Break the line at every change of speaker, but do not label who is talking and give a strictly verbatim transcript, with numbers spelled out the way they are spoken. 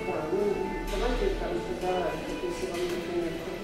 Да, ну давайте там тогда, если вам, например,